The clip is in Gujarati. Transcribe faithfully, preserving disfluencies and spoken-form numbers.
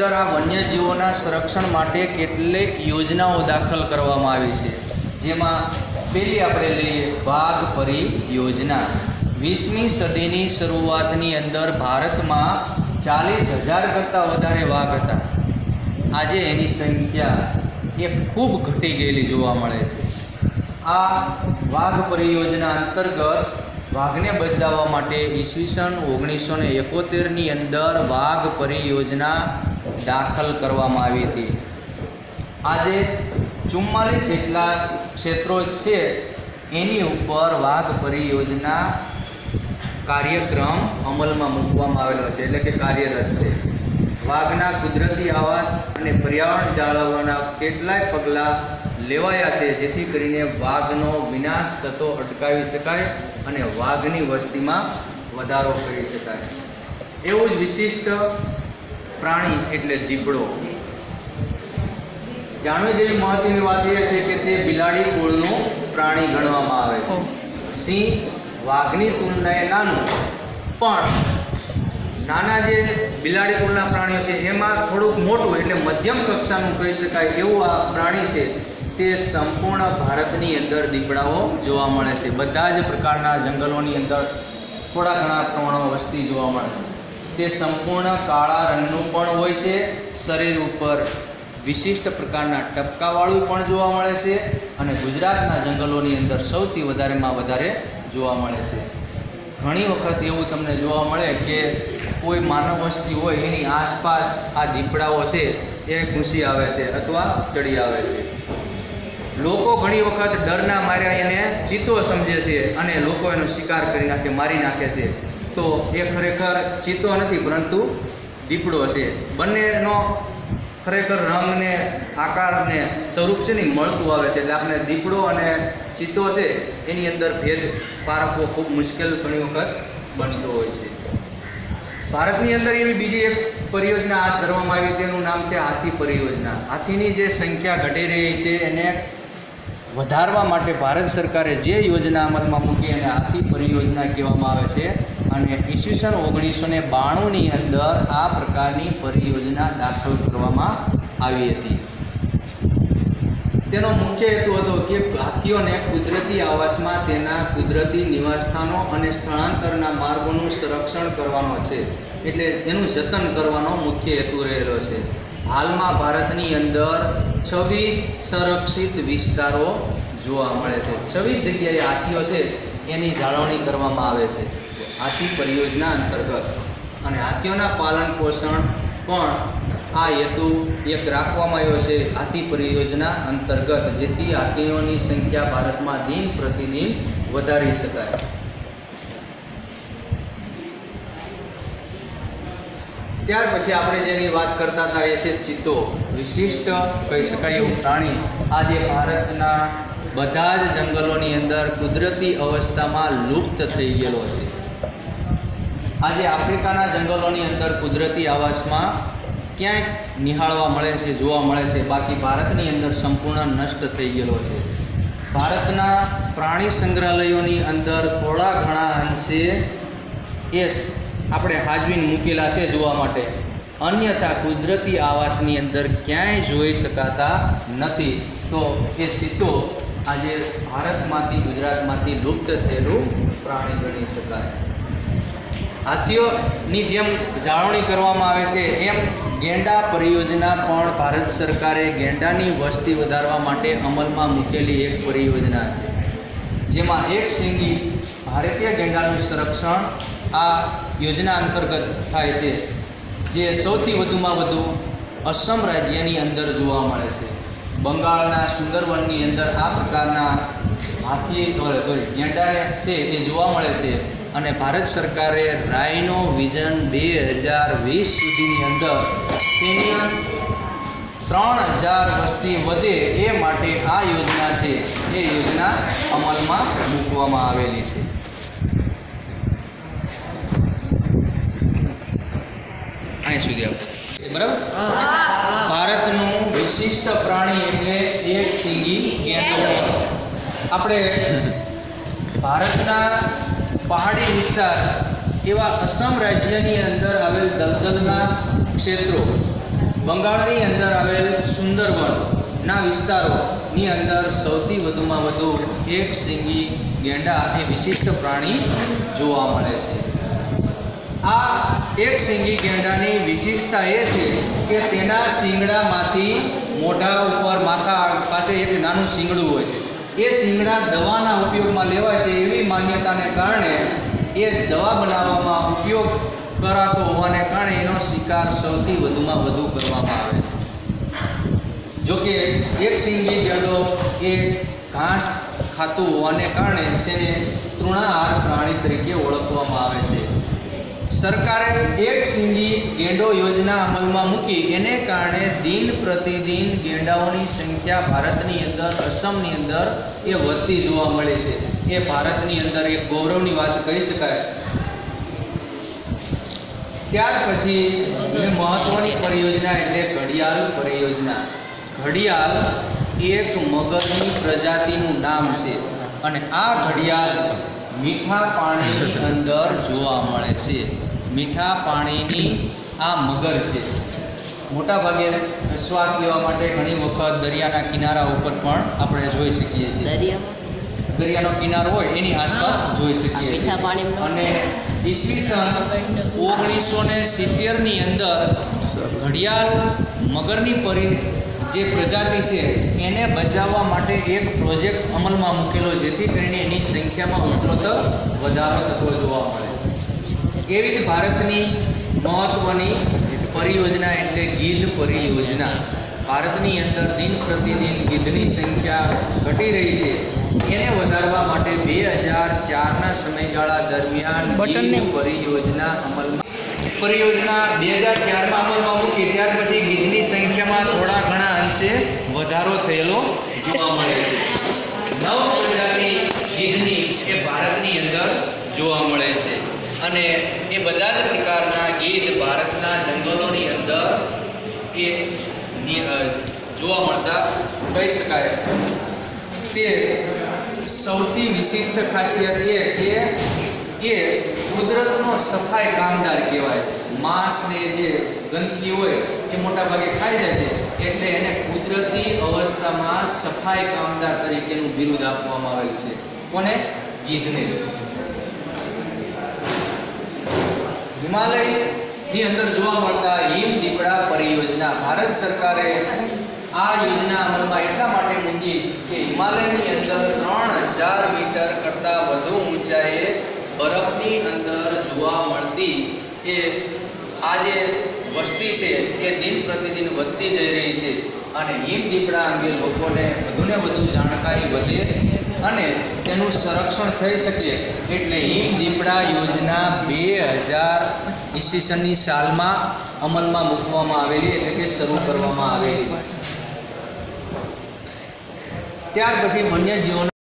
અંદર આ વન્યજીવોના સંરક્ષણ માટે કેટલીક યોજનાઓ દાખલ કરવામાં આવી છે, જેમાં પહેલી આપણે લઈએ વાઘ પરી યોજના। વીસમી સદીની શરૂઆતની અંદર ભારતમાં ચાલીસ હજાર કરતાં વધારે વાઘ હતા। આજે એની સંખ્યા એ ખૂબ ઘટી ગયેલી જોવા મળે છે। આ વાઘ પરિયોજના અંતર્ગત વાઘને બચાવવા માટે ઈસવીસન ઓગણીસો ને એકોતેરની અંદર વાઘ પરિયોજના દાખલ કરવામાં આવી હતી। આજે ચુમ્માલીસ જેટલા ક્ષેત્રો છે એની ઉપર વાઘ પરિયોજના કાર્યક્રમ અમલમાં મૂકવામાં આવેલો છે, એટલે કે કાર્યરત છે। વાઘના કુદરતી આવાસ અને પર્યાવરણ જાળવવાના કેટલાય પગલાં લેવાયા છે, જેથી કરીને વાઘનો વિનાશ થતો અટકાવી શકાય અને વાઘની વસ્તીમાં વધારો કરી શકાય। એવું જ વિશિષ્ટ પ્રાણી એટલે દીપડો। જાણવી જેવી મહત્વની વાત એ છે કે તે બિલાડી કુળનું પ્રાણી ગણવામાં આવે છે। સિંહ વાઘની તુલનાએ નાનું, પણ નાના જે બિલાડી કુળના પ્રાણીઓ છે એમાં થોડુંક મોટું એટલે મધ્યમ કક્ષાનું કહી શકાય એવું આ પ્રાણી છે। તે સંપૂર્ણ ભારતની અંદર દીપડાઓ જોવા મળે છે। બધા જ પ્રકારના જંગલોની અંદર થોડા ઘણા પ્રમાણમાં વસ્તી જોવા મળે છે। તે સંપૂર્ણ કાળા રંગનું પણ હોય છે, શરીર ઉપર વિશિષ્ટ પ્રકારના ટપકાવાળું પણ જોવા મળે છે અને ગુજરાતના જંગલોની અંદર સૌથી વધારેમાં વધારે જોવા મળે છે। ઘણી વખત એવું તમને જોવા મળે કે કોઈ માનવ વસ્તી હોય એની આસપાસ આ દીપડાઓ છે એ ઘૂસી આવે છે અથવા ચડી આવે છે। લોકો ઘણી વખત ડરના માર્યા એને ચિત્તો સમજે છે અને લોકો એનો શિકાર કરી નાખે, મારી નાખે છે। તો એ ખરેખર ચિત્તો નથી, પરંતુ દીપડો છે। બંનેનો ખરેખર રંગને આકારને સ્વરૂપ છે ને મળતું આવે છે, એટલે આપણે દીપડો અને ચિત્તો છે એની અંદર ભેદ પારખવો ખૂબ મુશ્કેલ ઘણી વખત બનતો હોય છે। ભારતની અંદર એવી બીજી એક પરિયોજના હાથ ધરવામાં આવી, તેનું નામ છે હાથી પરિયોજના। હાથીની જે સંખ્યા ઘટી રહી છે એને વધારવા માટે ભારત સરકારે જે યોજના અમલમાં મૂકી એને હાથી પરિયોજના કહેવામાં આવે છે અને ઈસવીસન ઓગણીસો ને બાણુંની અંદર આ પ્રકારની પરિયોજના દાખલ કરવામાં આવી હતી। તેનો મુખ્ય હેતુ હતો કે હાથીઓને કુદરતી આવાસમાં તેના કુદરતી નિવાસસ્થાનો અને સ્થળાંતરના માર્ગોનું સંરક્ષણ કરવાનો છે, એટલે એનું જતન કરવાનો મુખ્ય હેતુ રહેલો છે। હાલમાં ભારતની અંદર છવ્વીસ સંરક્ષિત વિસ્તારો જોવા મળે છે। છવ્વીસ જગ્યાએ હાથીઓ છે એની જાળવણી કરવામાં આવે છે હાથી પરિયોજના અંતર્ગત, અને હાથીઓના પાલન પોષણ પણ આ હેતુ એક રાખવામાં આવ્યો છે હાથી પરિયોજના અંતર્ગત, જેથી હાથીઓની સંખ્યા ભારતમાં દિન પ્રતિદિન વધારી શકાય। ત્યાર પછી આપણે જેની વાત કરતા હતા એ છે ચિત્તો। વિશિષ્ટ કહી શકાય એવું પ્રાણી આજે ભારતના બધા જ જંગલોની અંદર કુદરતી અવસ્થામાં લુપ્ત થઈ ગયેલો છે। આજે આફ્રિકાના જંગલોની અંદર કુદરતી આવાસમાં ક્યાંક નિહાળવા મળે છે, જોવા મળે છે, બાકી ભારતની અંદર સંપૂર્ણ નષ્ટ થઈ ગયેલો છે। ભારતના પ્રાણી સંગ્રહાલયોની અંદર થોડા ઘણા અંશે એ આપણે હાજવીને મૂકેલા છે જોવા માટે, અન્યથા કુદરતી આવાસની અંદર ક્યાંય જોઈ શકાતા નથી। તો એ ચિત્તો આજે ભારતમાંથી, ગુજરાતમાંથી લુપ્ત થયેલું પ્રાણી ગણી શકાય। હાથીઓની જેમ જાળવણી કરવામાં આવે છે એમ ગેંડા પરિયોજના પણ ભારત સરકારે ગેંડાની વસ્તી વધારવા માટે અમલમાં મૂકેલી એક પરિયોજના છે, જેમાં એક શીંગી ભારતીય ગેંડાનું સંરક્ષણ આ યોજના અંતર્ગત થાય છે, જે સૌથી વધુમાં વધુ અસમ રાજ્યની અંદર જોવા મળે છે। બંગાળના સુંદરવનની અંદર આ પ્રકારના હાથી ગેંડા છે એ જોવા મળે છે અને ભારત સરકારે રાઇનો વિઝન બે હજાર વીસ સુધીની અંદર તેની ત્રણ હજાર વસ્તી વધે એ માટે આ યોજના છે એ યોજના અમલમાં મૂકવામાં આવેલી છે। અહીં સુધી આપણે બરાબર। ભારતનું વિશિષ્ટ પ્રાણી એટલે એક શીંગી ગેંડો। આપણે ભારતના પહાડી વિસ્તાર એવા અસમ રાજ્યની અંદર આવેલ દલદલના ક્ષેત્રો બંગાળની અંદર આવેલ સુંદરવનના વિસ્તારોની અંદર સૌથી વધુમાં વધુ એક શીંગી ગેંડા એ વિશિષ્ટ પ્રાણી જોવા મળે છે. આ એક શીંગી ગેંડાની વિશિષ્ટતા એ છે કે તેના શીંગડામાંથી મોઢા ઉપર માથા પાસે એક નાનું શીંગડું હોય છે. એ શીંગડા દવાના ઉપયોગમાં લેવાય છે એવી માન્યતાને કારણે એ દવા બનાવવામાં ઉપયોગ કરાતો હોવાને કારણે એનો શિકાર સૌથી વધુમાં વધુ કરવામાં આવે છે. જોકે એક શીંગી ગેંડો એ ઘાસ ખાતું હોવાને કારણે તેને તૃણાહાર પ્રાણી તરીકે ઓળખવામાં આવે છે. સરકારે એક શીંગી ગેંડો યોજના અમલમાં મૂકી એને કારણે દિન પ્રતિદિન ગેંડાઓની સંખ્યા ભારતની અંદર, અસમની અંદર એ વધતી જોવા મળે છે. એ ભારતની અંદર એક ગૌરવની વાત કહી શકાય. ત્યાર પછી મહત્વની પરિયોજના એટલે ઘડિયાળ પરિયોજના. ઘડિયાળ એક મગરની પ્રજાતિનું નામ છે અને આ ઘડિયાળ મીઠા પાણીની અંદર જોવા મળે છે. મીઠા પાણીની આ મગર છે. મોટા ભાગે શ્વાસ લેવા માટે ઘણી વખત દરિયાના કિનારા ઉપર પણ આપણે જોઈ શકીએ છીએ. દરિયાનો કિનારો હોય એની આસપાસ જોઈ શકીએ છીએ. અને ઈસવીસન ઓગણીસો ને સિત્તેરની અંદર ઘડિયાળ મગરની પરી જે પ્રજાતિ છે એને બચાવવા માટે એક પ્રોજેક્ટ અમલમાં મૂકેલો, જેથી કરીને એની સંખ્યામાં ઉત્તરોત્તર વધારો થતો જોવા મળે. એવી જ ભારતની મહત્વની પરિયોજના એટલે ગીધ પરિયોજના. ભારતની અંદર દિન પ્રતિદિન ગીધની સંખ્યા ઘટી રહી છે. એને વધારવા માટે બે હજાર ચારના સમયગાળા દરમિયાન ગીધ પરિયોજના અમલમાં પરિયોજના બે હજાર ચારમાં અમલમાં મૂકી. ત્યાર પછી ગીધની સંખ્યામાં થોડા ઘણા અંશે વધારો થયેલો જોવા મળે છે. નવ પ્રજાતિ ગીધની એ ભારતની અંદર જોવા મળે છે અને એ બધા જ પ્રકારના ગીધ ભારતના જંગલોની અંદર એ જોવા મળતા કહી શકાય. તે સૌથી વિશિષ્ટ ખાસિયત એ કે એ કુદરતનો સફાઈ કામદાર કહેવાય છે. માંસને જે ગંદકી હોય એ મોટા ભાગે ખાઈ જાય છે, એટલે એને કુદરતી અવસ્થામાં સફાઈ કામદાર તરીકેનું બિરુદ આપવામાં આવેલું છે. કોને? ગીધને. હિમાલયની અંદર જોવા મળતા હિમ દીપડા પરિયોજના. ભારત સરકારે આ યોજના અમલમાં એટલા માટે મૂકી કે હિમાલયની અંદર ત્રણ હજાર મીટર કરતાં વધુ ઊંચાઈએ બરફની અંદર જોવા મળતી એ આ જે વસ્તી છે એ દિન પ્રતિદિન વધતી જઈ રહી છે અને હિમ દીપડા અંગે લોકોને વધુને વધુ જાણકારી વધે અને તેનું સંરક્ષણ થઈ શકે એટલે હિમ દીપડા યોજના બે હજાર ઈસવીસનની સાલમાં અમલમાં મૂકવામાં આવેલી, એટલે કે શરૂ કરવામાં આવેલી. ત્યાર પછી વન્યજીવોના